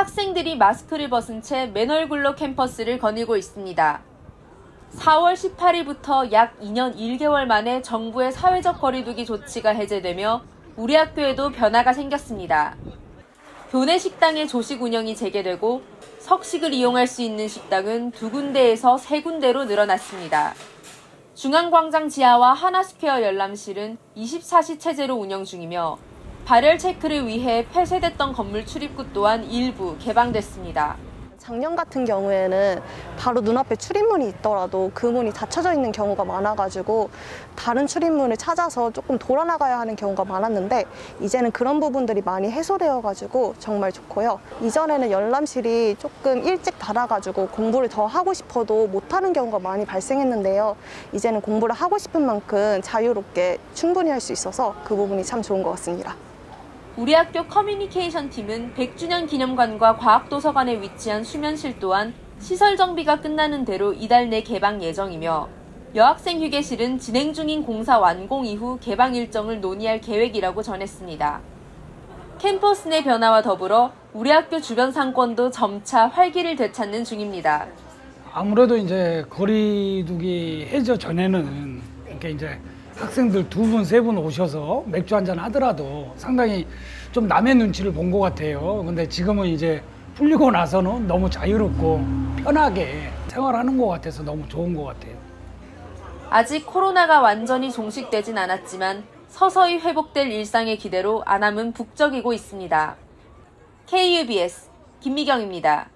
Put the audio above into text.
학생들이 마스크를 벗은 채 맨 얼굴로 캠퍼스를 거닐고 있습니다. 4월 18일부터 약 2년 1개월 만에 정부의 사회적 거리두기 조치가 해제되며 우리 학교에도 변화가 생겼습니다. 교내 식당의 조식 운영이 재개되고 석식을 이용할 수 있는 식당은 2군데에서 3군데로 늘어났습니다. 중앙광장 지하와 하나스퀘어 열람실은 24시 체제로 운영 중이며 발열 체크를 위해 폐쇄됐던 건물 출입구 또한 일부 개방됐습니다. 작년 같은 경우에는 바로 눈앞에 출입문이 있더라도 그 문이 닫혀져 있는 경우가 많아가지고 다른 출입문을 찾아서 조금 돌아 나가야 하는 경우가 많았는데 이제는 그런 부분들이 많이 해소되어가지고 정말 좋고요. 이전에는 열람실이 조금 일찍 닫아가지고 공부를 더 하고 싶어도 못하는 경우가 많이 발생했는데요. 이제는 공부를 하고 싶은 만큼 자유롭게 충분히 할 수 있어서 그 부분이 참 좋은 것 같습니다. 우리 학교 커뮤니케이션 팀은 100주년 기념관과 과학도서관에 위치한 수면실 또한 시설 정비가 끝나는 대로 이달 내 개방 예정이며 여학생 휴게실은 진행 중인 공사 완공 이후 개방 일정을 논의할 계획이라고 전했습니다. 캠퍼스 내 변화와 더불어 우리 학교 주변 상권도 점차 활기를 되찾는 중입니다. 아무래도 이제 거리두기 해제 전에는 이렇게 이제 학생들 2분, 3분 오셔서 맥주 한잔 하더라도 상당히 좀 남의 눈치를 본 것 같아요. 근데 지금은 이제 풀리고 나서는 너무 자유롭고 편하게 생활하는 것 같아서 너무 좋은 것 같아요. 아직 코로나가 완전히 종식되진 않았지만 서서히 회복될 일상의 기대로 안암은 북적이고 있습니다. KUBS 김미경입니다.